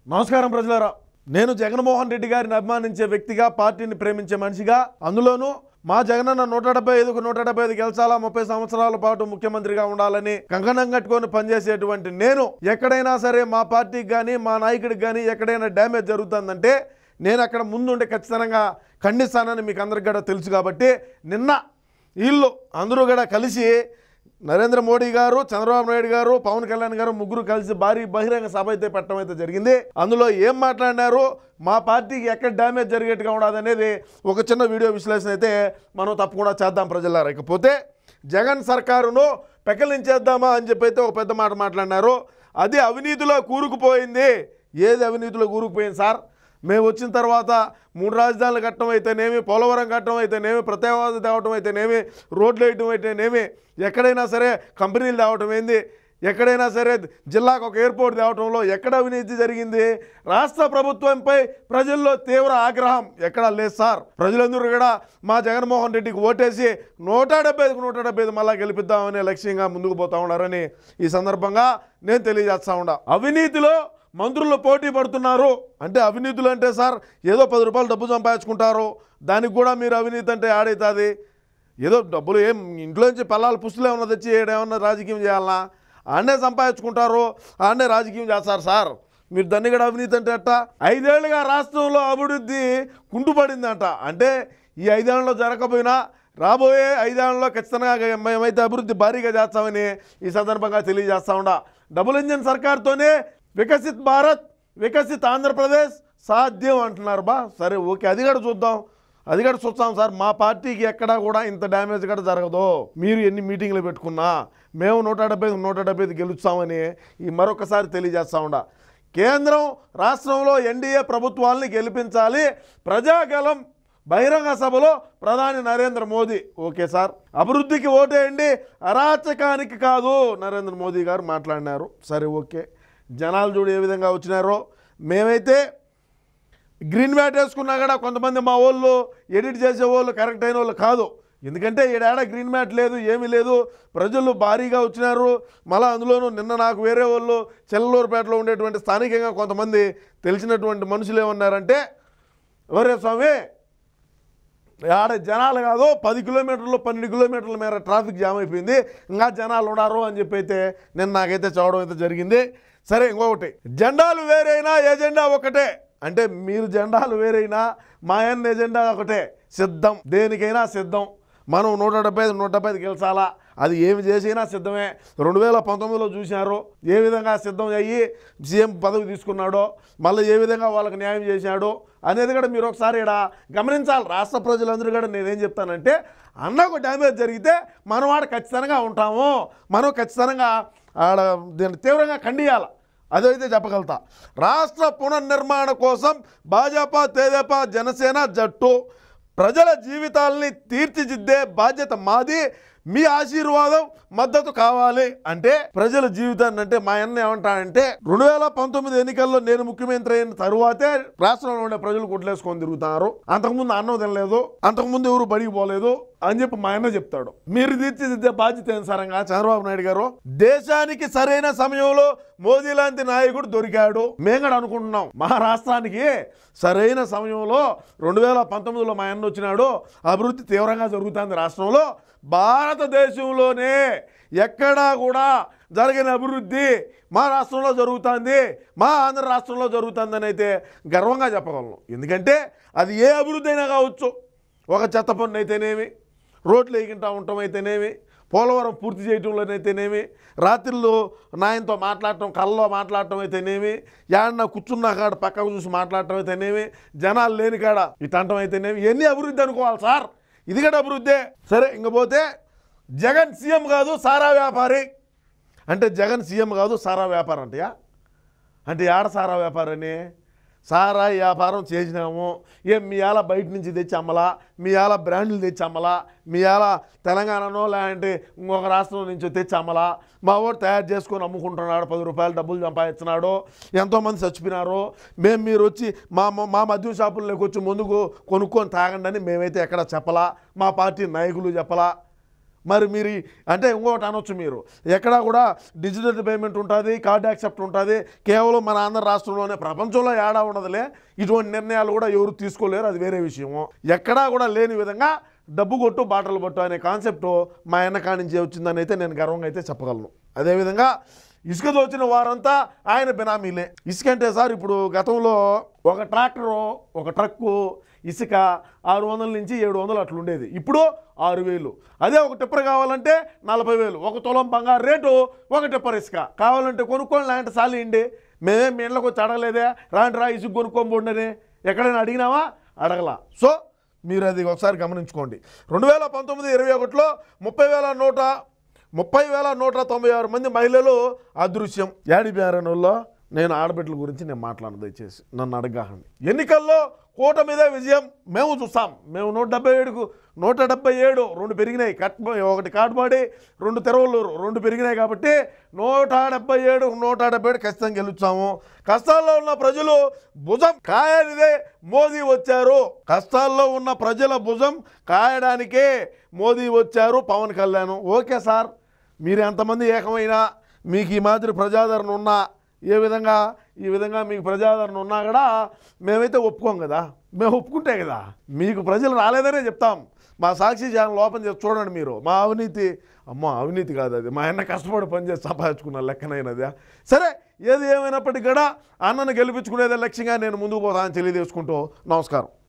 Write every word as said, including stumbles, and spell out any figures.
నమస్కారం ప్రజలారా, నేను జగన్మోహన్ రెడ్డి గారిని అభిమానించే వ్యక్తిగా, పార్టీని ప్రేమించే మనిషిగా, అందులోనూ మా జగనన్న నూట డెబ్బై ఐదుకు నూట డెబ్బై ఐదు గెలిచాలా, ముప్పై సంవత్సరాల పాటు ముఖ్యమంత్రిగా ఉండాలని కంకణం కట్టుకొని పనిచేసేటువంటి నేను ఎక్కడైనా సరే మా పార్టీకి కానీ మా నాయకుడికి కానీ ఎక్కడైనా డ్యామేజ్ జరుగుతుందంటే నేను అక్కడ ముందుండే ఖచ్చితంగా ఖండిస్తానని మీకు అందరికి కూడా తెలుసు. కాబట్టి నిన్న వీళ్ళు అందరూ కూడా కలిసి నరేంద్ర మోడీ గారు, చంద్రబాబు నాయుడు గారు, పవన్ కళ్యాణ్ గారు ముగ్గురు కలిసి భారీ బహిరంగ సభ అయితే పెట్టడం అయితే జరిగింది. అందులో ఏం మాట్లాడినారు, మా పార్టీకి ఎక్కడ డ్యామేజ్ జరిగేట్టుగా ఉండదనేది ఒక చిన్న వీడియో విశ్లేషణ అయితే మనం తప్పకుండా చేద్దాం ప్రజలారా. ఇకపోతే జగన్ సర్కారును పెకలించేద్దామా అని చెప్పి అయితే ఒక పెద్ద మాట మాట్లాడినారు. అది అవినీతిలో కూరుకుపోయింది. ఏది అవినీతిలో కూరుకుపోయింది సార్? మేము వచ్చిన తర్వాత మూడు రాజధానులు కట్టడం అయితేనేమి, పోలవరం కట్టడం అయితేనేమి, ప్రత్యేకవాద తేవటం అయితేనేమి, రోడ్లు వేయటం అయితేనేమి, ఎక్కడైనా సరే కంపెనీలు తేవటం ఏంది, ఎక్కడైనా సరే జిల్లాకు ఒక ఎయిర్పోర్ట్ తేవటంలో ఎక్కడ అవినీతి జరిగింది? రాష్ట్ర ప్రభుత్వంపై ప్రజల్లో తీవ్ర ఆగ్రహం ఎక్కడా లేదు సార్. ప్రజలందరూ కూడా మా జగన్మోహన్ రెడ్డికి ఓటేసి నూట డెబ్బై ఐదుకు నూట డెబ్బై ఐదు మళ్ళా గెలిపిద్దామనే లక్ష్యంగా ముందుకు పోతా ఉన్నారని ఈ సందర్భంగా నేను తెలియజేస్తా ఉన్నా. అవినీతిలో మంత్రులు పోటీ పడుతున్నారు అంటే అవినీతులు అంటే సార్ ఏదో పది రూపాయలు డబ్బు సంపాదించుకుంటారు, దానికి కూడా మీరు అవినీతి అంటే ఆడవుతుంది. ఏదో డబ్బులు ఏం ఇంట్లోంచి పిల్లలు పుస్తులు ఏమన్నా తెచ్చి ఏమన్నా రాజకీయం చేయాలన్నా? ఆడనే సంపాదించుకుంటారు, ఆడనే రాజకీయం చేస్తారు సార్. మీరు దాన్ని కూడా అవినీతి అంటే అట్ట? ఐదేళ్లుగా రాష్ట్రంలో అభివృద్ధి కుంటుపడిందంట. అంటే ఈ ఐదేళ్లలో జరగకపోయినా రాబోయే ఐదేళ్లలో ఖచ్చితంగా మేమైతే అభివృద్ధి భారీగా చేస్తామని ఈ సందర్భంగా తెలియజేస్తా ఉండా. డబుల్ ఇంజన్ సర్కార్తోనే వికసిత్ భారత్, వికసిత్ ఆంధ్రప్రదేశ్ సాధ్యం అంటున్నారు. బా సరే ఓకే, అది కూడా చూద్దాం, అది కూడా చూస్తాం సార్. మా పార్టీకి ఎక్కడా కూడా ఇంత డ్యామేజ్ కూడా జరగదు. మీరు ఎన్ని మీటింగ్లు పెట్టుకున్నా మేము నూట డెబ్బై నూట డెబ్బై ఐదు గెలుస్తామని ఈ మరొకసారి తెలియజేస్తా ఉండా. కేంద్రం రాష్ట్రంలో ఎన్డీఏ ప్రభుత్వాలని గెలిపించాలి. ప్రజాగలం బహిరంగ సభలో ప్రధాని నరేంద్ర మోదీ. ఓకే సార్, అభివృద్ధికి ఓటేయండి, అరాచకానికి కాదు నరేంద్ర మోదీ గారు మాట్లాడినారు. సరే ఓకే, జనాలు చూడు ఏ విధంగా వచ్చినారో. మేమైతే గ్రీన్ మ్యాట్ వేసుకున్నా కూడా కొంతమంది మా వాళ్ళు ఎడిట్ చేసే వాళ్ళు కరెక్ట్ అయిన వాళ్ళు కాదు. ఎందుకంటే ఈడాడ గ్రీన్ మ్యాట్ లేదు, ఏమీ లేదు, ప్రజలు భారీగా వచ్చినారు. మళ్ళీ అందులోనూ నిన్న నాకు వేరే వాళ్ళు చెల్లూరుపేటలో ఉండేటువంటి స్థానికంగా కొంతమంది తెలిసినటువంటి మనుషులు ఏమన్నారంటే, ఎవరే స్వామి ఆడ జనాలు కాదు, పది కిలోమీటర్లు పన్నెండు కిలోమీటర్ల మేర ట్రాఫిక్ జామ్ అయిపోయింది, ఇంకా జనాలు ఉన్నారు అని చెప్పి అయితే నిన్న నాకైతే చదవడం అయితే జరిగింది. సరే, ఇంకొకటి, జెండాలు వేరైనా ఎజెండా ఒకటే. అంటే మీరు జెండాలు వేరైనా మా అన్న ఎజెండా ఒకటే, సిద్ధం, దేనికైనా సిద్ధం. మనం నూట డెబ్బై ఐదు నూట డెబ్బై ఐదు గెలిచాలా, అది ఏమి చేసినా సిద్ధమే. రెండు వేల పంతొమ్మిదిలో చూసినారు ఏ విధంగా సిద్ధం అయ్యి సీఎం పదవి తీసుకున్నాడో, మళ్ళీ ఏ విధంగా వాళ్ళకి న్యాయం చేశాడో అనేది కూడా మీరు ఒకసారి ఇక్కడ గమనించాలి. రాష్ట్ర ప్రజలందరూ కూడా నేనేం చెప్తానంటే, అన్నకు డ్యామేజ్ జరిగితే మనం ఆడ ఖచ్చితంగా ఉంటాము, మనం ఖచ్చితంగా ఆడ దీన్ని తీవ్రంగా ఖండియాలి. అదైతే చెప్పగలుగుతా. రాష్ట్ర పునర్నిర్మాణ కోసం భాజపా, తెదేపా, జనసేన జట్టు ప్రజల జీవితాలని తీర్చిదిద్దే బాధ్యత మాది. మీ ఆశీర్వాదం, మద్దతు కావాలి. అంటే ప్రజల జీవితాన్ని అంటే మా అన్న ఏమంటాడంటే, రెండు వేల పంతొమ్మిది ఎన్నికల్లో నేను ముఖ్యమంత్రి అయిన తరువాతే రాష్ట్రంలో ఉండే ప్రజలు గుడ్లేసుకొని తిరుగుతున్నారు, అంతకుముందు అన్నం తినలేదు, అంతకుముందు ఎవరు బడికి పోలేదు అని చెప్పి మా అన్న చెప్తాడు. మీరు తీర్చిదిద్దే బాధ్యత అనుసారంగా చంద్రబాబు నాయుడు గారు దేశానికి సరైన సమయంలో మోదీ లాంటి నాయకుడు దొరికాడు. మేము కూడా అనుకుంటున్నాం మా రాష్ట్రానికి సరైన సమయంలో రెండు వేల పంతొమ్మిదిలో మా అన్న వచ్చినాడు, అభివృద్ధి తీవ్రంగా జరుగుతుంది రాష్ట్రంలో. భారతదేశంలోనే ఎక్కడా కూడా జరిగిన అభివృద్ధి మా రాష్ట్రంలో జరుగుతుంది, మా ఆంధ్ర రాష్ట్రంలో జరుగుతుందని అయితే గర్వంగా చెప్పగలను. ఎందుకంటే అది ఏ అభివృద్ధి అయినా కావచ్చు. ఒక చెత్త పన్ను అయితేనేమి, రోడ్లు వేయకుండా ఉండటం అయితేనేమి, పోలవరం పూర్తి చేయటంలోనైతేనేమి, రాత్రిళ్ళు నాయనతో మాట్లాడటం, కళ్ళలో మాట్లాడటం అయితేనేమి, యాడన్నా కూర్చున్న కాడ పక్కకు చూసి మాట్లాడటం అయితేనేమి, జనాలు లేని కాడ ఇటంటం అయితేనేమి, ఇవన్నీ అభివృద్ధి అనుకోవాలి సార్. ఇది కూడా అభివృద్ధే. సరే, ఇంకపోతే జగన్ సీఎం కాదు సారా వ్యాపారి అంటే, జగన్ సీఎం కాదు సారా వ్యాపారం అంటయా? అంటే ఆడ సారా వ్యాపారని సారా వ్యాపారం చేసినాము. ఏం మీ ఆల బయట నుంచి తెచ్చి అమ్మలా, మీ ఆల బ్రాండ్లు తెచ్చి అమ్మలా, మీ ఆల తెలంగాణనో లేదంటే ఇంకొక రాష్ట్రం నుంచి తెచ్చి అమ్మలా, మా వాడు తయారు చేసుకొని అమ్ముకుంటున్నాడు, పది రూపాయలు డబ్బులు సంపాదిస్తున్నాడు, ఎంతోమంది చచ్చిపోయినారు. మేము మీరు వచ్చి మా మా మద్యం షాపుల్లోకి వచ్చి ముందుకు కొనుక్కొని తాగండి అని మేమైతే ఎక్కడ చెప్పలా, మా పార్టీ నాయకులు చెప్పలా. మరి మీరు అంటే ఇంకొకటి అనొచ్చు, మీరు ఎక్కడా కూడా డిజిటల్ పేమెంట్ ఉంటుంది, కార్డు యాక్సెప్ట్ ఉంటుంది, కేవలం మన ఆంధ్ర రాష్ట్రంలోనే, ప్రపంచంలో ఏడా ఉండదులే. ఇటువంటి నిర్ణయాలు కూడా ఎవరు తీసుకోలేరు, అది వేరే విషయము. ఎక్కడా కూడా లేని విధంగా డబ్బు కొట్టు బాటలు పట్టు అనే కాన్సెప్ట్ మా వెనక నుంచి వచ్చిందని అయితే నేను గర్వంగా అయితే చెప్పగలను. అదేవిధంగా ఇసుక దోచిన వారంతా ఆయన బినామీలే. ఇసుక అంటే సార్ ఇప్పుడు గతంలో ఒక ట్రాక్టరు ఒక ట్రక్కు ఇసుక ఆరు వందల నుంచి ఏడు వందలు అట్లా ఉండేది, ఇప్పుడు ఆరు వేలు. అదే ఒక టిప్పర్ కావాలంటే నలభై వేలు. ఒక తులం బంగారు రేటు ఒక టిప్పర్ ఇసుక కావాలంటే కొనుక్కోండి లాంటి సాలిండి. మేమేం మీ ఇళ్ళకి వచ్చి అడగలేదే, రాంటి రా ఇసుక కొనుక్కోబోండి ఎక్కడైనా అడిగినావా? అడగలా. సో మీరు అది ఒకసారి గమనించుకోండి. రెండు వేల పంతొమ్మిది ఇరవై ఒకటిలో ముప్పై వేల నూట ముప్పై వేల నూట తొంభై ఆరు మంది మహిళలు అదృశ్యం. యాడి బేరనుల్లో నేను ఆడబిడ్డల గురించి నేను మాట్లాడను, దయచేసి నన్ను అడగాలండి. ఎన్నికల్లో కూటమిదే విజయం మేము చూస్తాం. మేము నూట డెబ్బై ఏడుకు నూట డెబ్బై ఏడు రెండు పెరిగినాయి, కట్ ఒకటి కాటుబాడి రెండు తెరవలూరు రెండు పెరిగినాయి కాబట్టి నూట డెబ్బై ఏడు నూట డెబ్బై ఏడు ఖచ్చితంగా గెలుస్తాము. కష్టాల్లో ఉన్న ప్రజలు భుజం కాయనిదే మోదీ వచ్చారు. కష్టాల్లో ఉన్న ప్రజల భుజం కాయడానికే మోదీ వచ్చారు, పవన్ కళ్యాణ్. ఓకే సార్, మీరు ఎంతమంది ఏకమైనా మీకు ఈ మాదిరి ప్రజాదరణ ఉన్నా, ఏ విధంగా ఈ విధంగా మీకు ప్రజాదరణ ఉన్నా కూడా మేమైతే ఒప్పుకోం కదా. మేము ఒప్పుకుంటే కదా మీకు ప్రజలు రాలేదనే చెప్తాం. మా సాక్షి ఛానల్ ఓపెన్ చేసి చూడండి మీరు. మా అవినీతి, అమ్మో అవినీతి కాదు అది, మా అన్న కష్టపడి పనిచేసి సంపాదించుకున్న లెక్కనైనదా. సరే, ఏది ఏమైనప్పటికీ కూడా అన్నను గెలిపించుకునేదే లక్ష్యంగా నేను ముందుకు పోతానని తెలియజేసుకుంటూ నమస్కారం.